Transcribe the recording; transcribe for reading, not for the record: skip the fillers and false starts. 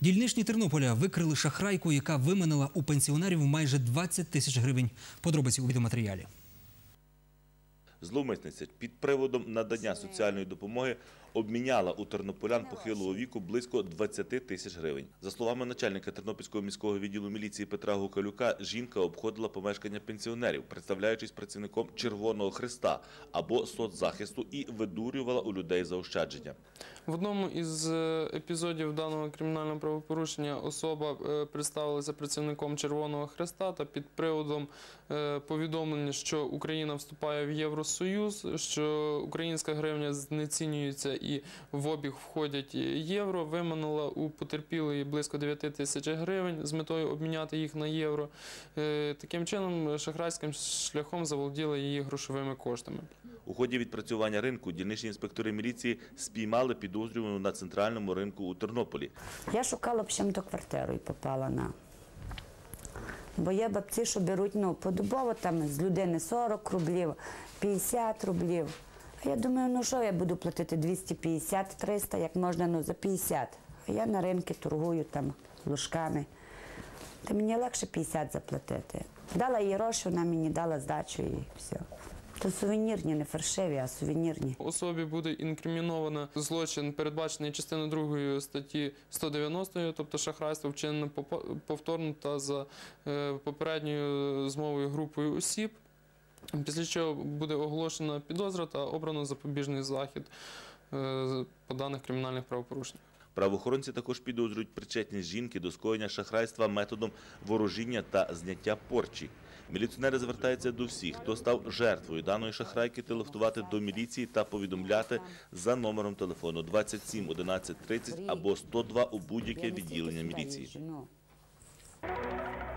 Дільничні Тернополя викрили шахрайку, яка виманила у пенсіонерів майже 20 тисяч гривень. Подробиці у відеоматеріалі. Зловмисниця під приводом надання соціальної допомоги обміняла у тернополян похилого віку близько 20 тисяч гривень. За словами начальника Тернопільського міського відділу міліції Петра Гукалюка, жінка обходила помешкання пенсіонерів, представляючись працівником Червоного Хреста або соцзахисту, і видурювала у людей заощадження. В одному із епізодів даного кримінального правопорушення особа представилася працівником Червоного Хреста та під приводом повідомлення, що Україна вступає в Євросоюз, що українська гривня знецінюється і в обіг входять євро, виманила у потерпілої близько 9 тисяч гривень з метою обміняти їх на євро. Таким чином, шахрайським шляхом заволоділа її грошовими коштами. У ході відпрацювання ринку дільничні інспектори міліції спіймали підозрювану на центральному ринку у Тернополі. Я шукала до квартиру і попала на. Бо є бабці, що беруть подобово, там з людини 40 рублів, 50 рублів. А я думаю, що я буду платити 250-300, як можна за 50. А я на ринку торгую там ложками. Та мені легше 50 заплатити. Дала їй гроші, вона мені дала здачу і все. То сувенірні, не фальшиві, а сувенірні. Особі буде інкриміновано злочин, передбачений частиною 2 статті 190, тобто шахрайство вчинено повторно та за попередньою змовою групою осіб, після чого буде оголошена підозра та обрано запобіжний захід по даних кримінальних правопорушеннях. Правоохоронці також підозрюють причетність жінки до скоєння шахрайства методом ворожіння та зняття порчі. Міліціонери звертаються до всіх, хто став жертвою даної шахрайки, телефонувати до міліції та повідомляти за номером телефону 27 11 30 або 102 у будь-яке відділення міліції.